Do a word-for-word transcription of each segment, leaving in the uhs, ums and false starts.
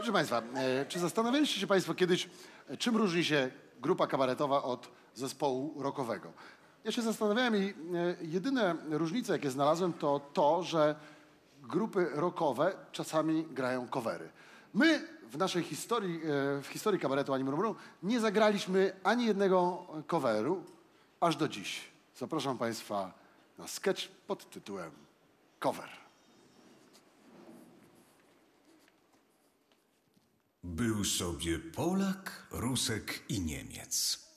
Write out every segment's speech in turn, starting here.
Proszę Państwa, e, czy zastanawialiście się Państwo kiedyś, e, czym różni się grupa kabaretowa od zespołu rockowego? Ja się zastanawiałem i e, jedyne różnice, jakie znalazłem, to to, że grupy rockowe czasami grają covery. My w naszej historii, e, w historii kabaretu Ani Murmuru nie zagraliśmy ani jednego coveru, aż do dziś. Zapraszam Państwa na sketch pod tytułem Cover. Był sobie Polak, Rusek i Niemiec.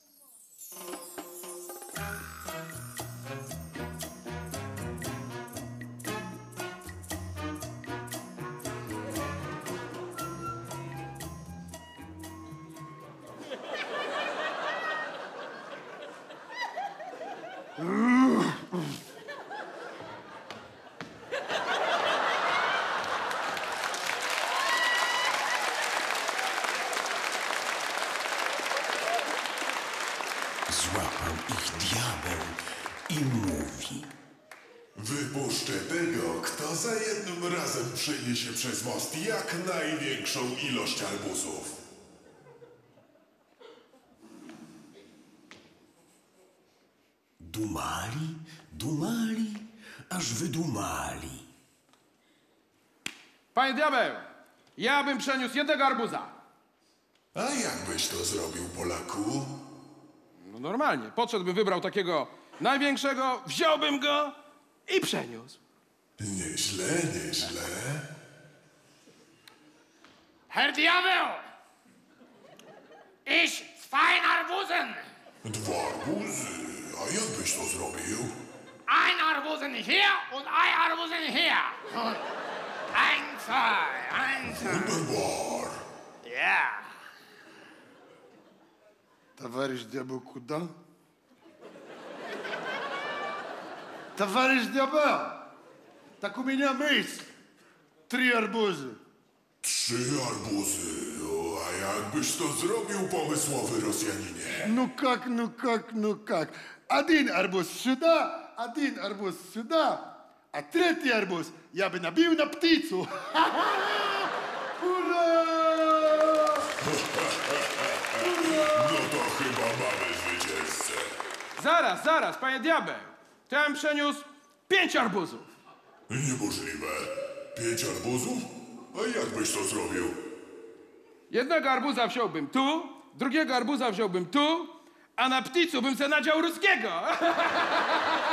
Złapał ich diabeł i mówi: Wypuszczę tego, kto za jednym razem przeniesie przez most jak największą ilość arbuzów. Dumali, dumali, aż wydumali. Panie diabeł, ja bym przeniósł jednego arbuza. A jak byś to zrobił, Polaku? No normalnie, podszedłbym, wybrał takiego największego, wziąłbym go i przeniósł. Nieźle, nieźle. Herr Diabel! Ich zwei Arbusen! Dwa arbuzy. A jak byś to zrobił? Ein Arbusen hier und ein Arbusen hier. Und ein, zwei, ein, zwei. Wunderbar. Ja. Товарищ Diabeł куда? Товарищ Diabeł! Так у меня мысль. Три арбуза. Trzy arbuzy. O, a jakbyś to zrobił, pomysłowy Rosjaninie? Ну как, ну как, ну как? Один арбуз сюда, один арбуз сюда, а третий арбуз я бы набил на птицу. Ура! No to chyba mamy zwycięzcę. Zaraz, zaraz, panie diabeł, to ja bym przeniósł pięć arbuzów. Niemożliwe. Pięć arbuzów? A jak byś to zrobił? Jednego arbuza wziąłbym tu, drugiego arbuza wziąłbym tu, a na pticu bym se nadział ruskiego.